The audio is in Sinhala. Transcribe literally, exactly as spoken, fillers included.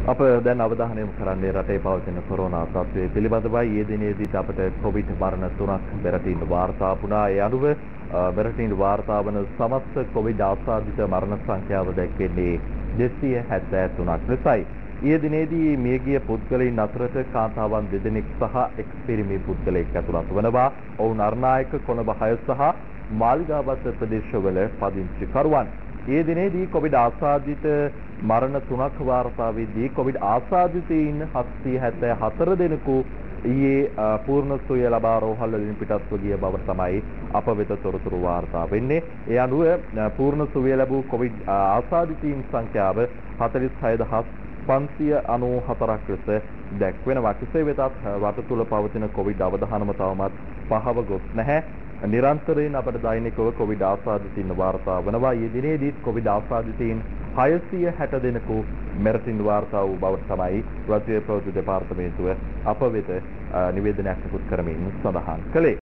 අප දැන් අවධානය යොමු කරන්නේ රටේ පවතින කොරෝනා තත්ත්වය පිළිබඳවයි. ඊයේ දිනේදීත් අපට කොවිඩ් මරණ තුනක් මෙරටින් වාර්තා වුණා. ඒ අනුව මෙරටින් වාර්තා වන සමස්ත කොවිඩ් ආසාදිත මරණ සංඛ්‍යාව දැක්වෙන්නේ දෙසිය හැත්තෑ තුනක් ලෙසයි. ඊයේ දිනේදී මියගිය පුද්ගලයන් අතරට කාන්තාවන් දෙදෙනෙක් සහ එක් පිරිමි පුද්ගලයෙක් ඇතුළත් වනවා. ඔවුන් අර්නායක කොළඹ හය සහ මාලිගාවත ප්‍රදේශවල පදිංචිකරුවන්. ඒ දිනේදී කොවිඩ් ආසාදිත මරණ තුනක් වාර්තා වෙද්දී කොවිඩ් ආසාදිතයින් හත්සිය හැත්තෑ හතර දෙනෙකු ඊයේ පූර්ණ සුවය ලබා රෝහල් වලින් පිටත්ව ගිය බව තමයි අප වෙත තොරතුරු වාර්තා වෙන්නේ. ඒ අනුව පූර්ණ සුවය ලැබූ කොවිඩ් ආසාදිතයින් සංඛ්‍යාව හතළිස් හය දහස් පන්සිය අනූ හතරක් ලෙස දැක්වෙනවා. කෙසේ වෙතත් රට තුළ පවතින කොවිඩ් අවදානම තවමත් පහව ගොස් නැහැ. නිරන්තරයෙන් අපට දෛනිකව කොවිඩ් ආසාදිතයින් වාර්තා වනවා. ඊයේ දිනේදීත් කොවිඩ් ආසාදිතයින් හයසිය හැට දෙනෙකු මෙරටින් වාර්තා වූ බවට තමයි රාජ්‍ය ප්‍රවෘත්ති දෙපාර්තමේන්තුව අප වෙත නිවේදනයක් නිකුත් කරමින් සඳහන් කළේ.